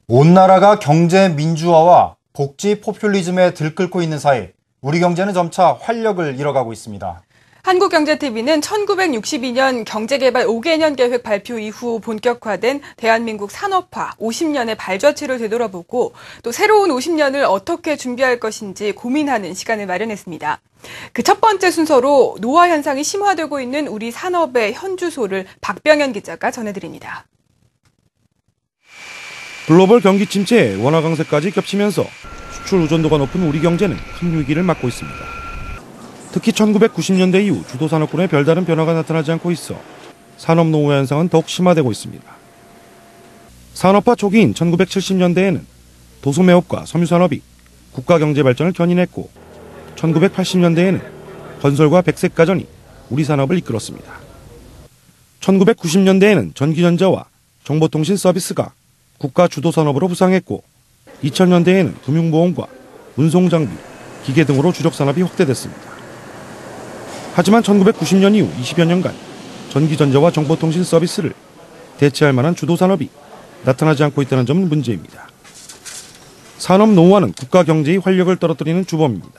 온 나라가 경제 민주화와 복지 포퓰리즘에 들끓고 있는 사이 우리 경제는 점차 활력을 잃어가고 있습니다. 한국경제TV는 1962년 경제개발 5개년 계획 발표 이후 본격화된 대한민국 산업화 50년의 발자취를 되돌아보고 또 새로운 50년을 어떻게 준비할 것인지 고민하는 시간을 마련했습니다. 그 첫 번째 순서로 노화 현상이 심화되고 있는 우리 산업의 현주소를 박병현 기자가 전해드립니다. 글로벌 경기 침체에 원화 강세까지 겹치면서 수출 의존도가 높은 우리 경제는 큰 위기를 맞고 있습니다. 특히 1990년대 이후 주도 산업군에 별다른 변화가 나타나지 않고 있어 산업 노후화 현상은 더욱 심화되고 있습니다. 산업화 초기인 1970년대에는 도소매업과 섬유산업이 국가 경제 발전을 견인했고 1980년대에는 건설과 백색가전이 우리 산업을 이끌었습니다. 1990년대에는 전기전자와 정보통신 서비스가 국가 주도 산업으로 부상했고 2000년대에는 금융보험과 운송장비, 기계 등으로 주력 산업이 확대됐습니다. 하지만 1990년 이후 20여 년간 전기전자와 정보통신 서비스를 대체할 만한 주도 산업이 나타나지 않고 있다는 점은 문제입니다. 산업 노후화는 국가 경제의 활력을 떨어뜨리는 주범입니다.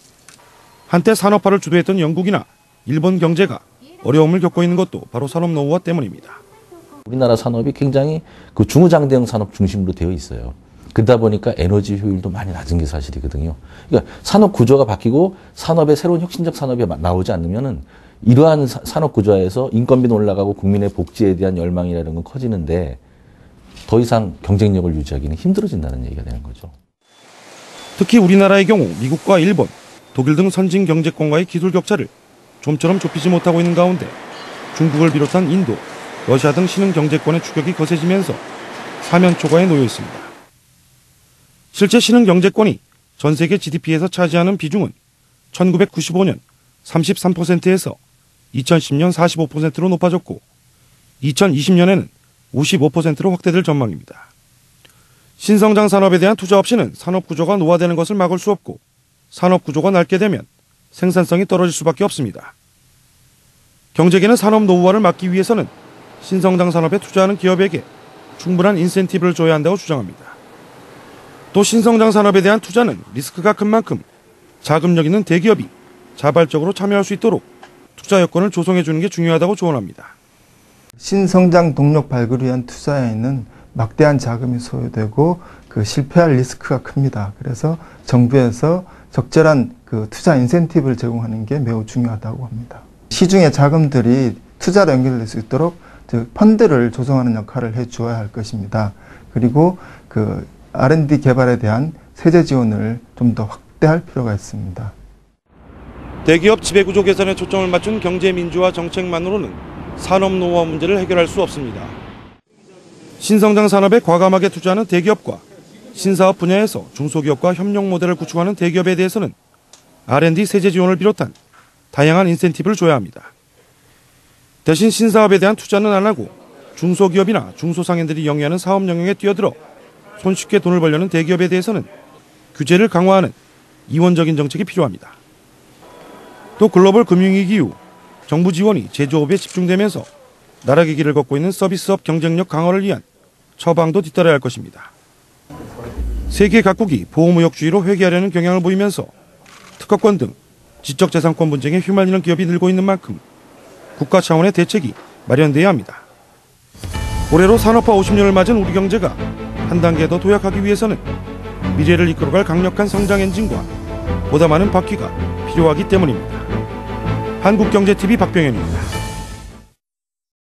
한때 산업화를 주도했던 영국이나 일본 경제가 어려움을 겪고 있는 것도 바로 산업 노후화 때문입니다. 우리나라 산업이 굉장히 그 중후장대형 산업 중심으로 되어 있어요. 그러다 보니까 에너지 효율도 많이 낮은 게 사실이거든요. 그러니까 산업 구조가 바뀌고 산업의 새로운 혁신적 산업이 나오지 않으면은 이러한 산업 구조에서 인건비는 올라가고 국민의 복지에 대한 열망이라는 건 커지는데 더 이상 경쟁력을 유지하기는 힘들어진다는 얘기가 되는 거죠. 특히 우리나라의 경우 미국과 일본, 독일 등 선진 경제권과의 기술 격차를 좀처럼 좁히지 못하고 있는 가운데 중국을 비롯한 인도, 러시아 등 신흥 경제권의 추격이 거세지면서 사면 초과에 놓여 있습니다. 실제 신흥 경제권이 전 세계 GDP에서 차지하는 비중은 1995년 33%에서 2010년 45%로 높아졌고 2020년에는 55%로 확대될 전망입니다. 신성장 산업에 대한 투자 없이는 산업 구조가 노화되는 것을 막을 수 없고 산업 구조가 낡게 되면 생산성이 떨어질 수밖에 없습니다. 경제계는 산업 노후화를 막기 위해서는 신성장 산업에 투자하는 기업에게 충분한 인센티브를 줘야 한다고 주장합니다. 또 신성장 산업에 대한 투자는 리스크가 큰 만큼 자금력 있는 대기업이 자발적으로 참여할 수 있도록 투자 여건을 조성해 주는 게 중요하다고 조언합니다. 신성장 동력 발굴을 위한 투자에는 막대한 자금이 소요되고 실패할 리스크가 큽니다. 그래서 정부에서 적절한 투자 인센티브를 제공하는 게 매우 중요하다고 합니다. 시중의 자금들이 투자로 연결될 수 있도록 펀드를 조성하는 역할을 해주어야 할 것입니다. 그리고 R&D 개발에 대한 세제 지원을 좀 더 확대할 필요가 있습니다. 대기업 지배구조 개선에 초점을 맞춘 경제 민주화 정책만으로는 산업 노후화 문제를 해결할 수 없습니다. 신성장 산업에 과감하게 투자하는 대기업과 신사업 분야에서 중소기업과 협력 모델을 구축하는 대기업에 대해서는 R&D 세제 지원을 비롯한 다양한 인센티브를 줘야 합니다. 대신 신사업에 대한 투자는 안 하고 중소기업이나 중소상인들이 영위하는 사업 영역에 뛰어들어 손쉽게 돈을 벌려는 대기업에 대해서는 규제를 강화하는 이원적인 정책이 필요합니다. 또 글로벌 금융위기 이후 정부 지원이 제조업에 집중되면서 나락의 길을 걷고 있는 서비스업 경쟁력 강화를 위한 처방도 뒤따라야 할 것입니다. 세계 각국이 보호무역주의로 회귀하려는 경향을 보이면서 특허권 등 지적재산권 분쟁에 휘말리는 기업이 늘고 있는 만큼 국가 차원의 대책이 마련돼야 합니다. 올해로 산업화 50년을 맞은 우리 경제가 한 단계 더 도약하기 위해서는 미래를 이끌어갈 강력한 성장 엔진과 보다 많은 바퀴가 필요하기 때문입니다. 한국경제TV 박병현입니다.